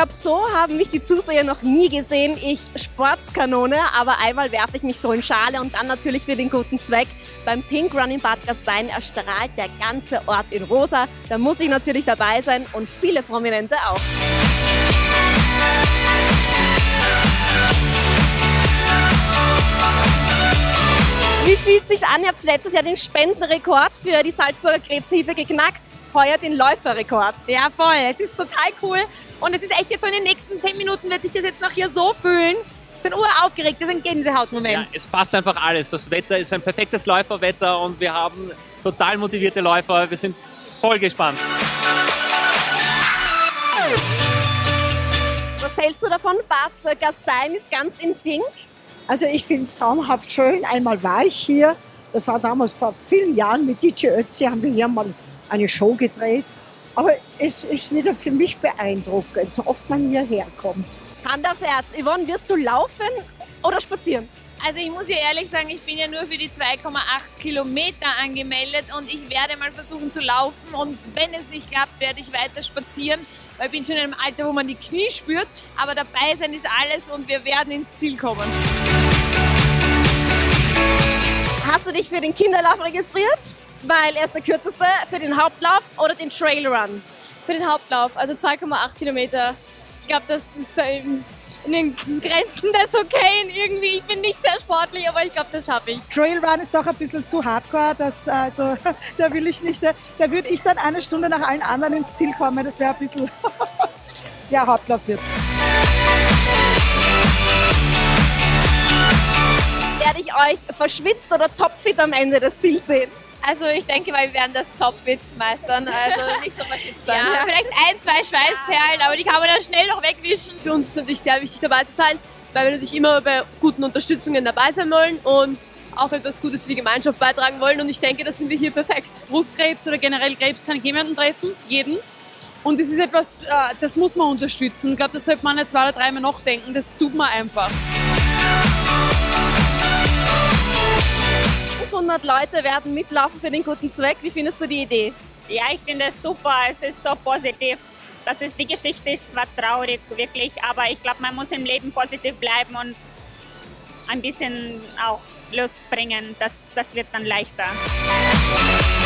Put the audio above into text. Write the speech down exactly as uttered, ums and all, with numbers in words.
glaube, so haben mich die Zuseher noch nie gesehen. Ich Sportskanone, aber einmal werfe ich mich so in Schale und dann natürlich für den guten Zweck. Beim Pink Run in Bad Gastein erstrahlt der ganze Ort in rosa. Da muss ich natürlich dabei sein und viele Prominente auch. Wie fühlt es sich an? Ihr habt letztes Jahr den Spendenrekord für die Salzburger Krebshilfe geknackt. Heuer den Läuferrekord. Ja, voll. Es ist total cool. Und es ist echt jetzt so in den nächsten zehn Minuten wird sich das jetzt noch hier so fühlen. Wir sind uraufgeregt, das ist ein Gänsehautmoment. Ja, es passt einfach alles. Das Wetter ist ein perfektes Läuferwetter und wir haben total motivierte Läufer. Wir sind voll gespannt. Was hältst du davon? Bad Gastein ist ganz in Pink. Also ich finde es traumhaft schön. Einmal war ich hier. Das war damals vor vielen Jahren mit D J Ötzi, haben wir hier mal eine Show gedreht. Aber es ist wieder für mich beeindruckend, so oft man hierher kommt. Hand aufs Herz. Yvonne, wirst du laufen oder spazieren? Also ich muss ja ehrlich sagen, ich bin ja nur für die zwei Komma acht Kilometer angemeldet und ich werde mal versuchen zu laufen und wenn es nicht klappt, werde ich weiter spazieren, weil ich bin schon in einem Alter, wo man die Knie spürt, aber dabei sein ist alles und wir werden ins Ziel kommen. Hast du dich für den Kinderlauf registriert? Weil er ist der kürzeste, für den Hauptlauf oder den Trailrun? Für den Hauptlauf, also zwei Komma acht Kilometer. Ich glaube, das ist in den Grenzen des Okayen irgendwie. Ich bin nicht sehr sportlich, aber ich glaube, das schaffe ich. Trailrun ist doch ein bisschen zu hardcore, das, also, da will ich nicht, da, da würde ich dann eine Stunde nach allen anderen ins Ziel kommen, das wäre ein bisschen, ja, Hauptlauf wird's. Werde ich euch verschwitzt oder topfit am Ende des Ziels sehen? Also ich denke mal, wir werden das Topfit meistern, also nicht so verschwitzt sein. Ja, vielleicht ein, zwei Schweißperlen, aber die kann man dann schnell noch wegwischen. Für uns ist es natürlich sehr wichtig dabei zu sein, weil wir natürlich immer bei guten Unterstützungen dabei sein wollen und auch etwas Gutes für die Gemeinschaft beitragen wollen und ich denke, da sind wir hier perfekt. Brustkrebs oder generell Krebs kann jemanden treffen, jeden. Und das ist etwas, das muss man unterstützen. Ich glaube, das sollte man nicht zwei oder dreimal nachdenken, das tut man einfach. fünfhundert Leute werden mitlaufen für den guten Zweck. Wie findest du die Idee? Ja, ich finde es super. Es ist so positiv. Das ist, die Geschichte ist zwar traurig, wirklich, aber ich glaube, man muss im Leben positiv bleiben und ein bisschen auch Lust bringen. Das, das wird dann leichter.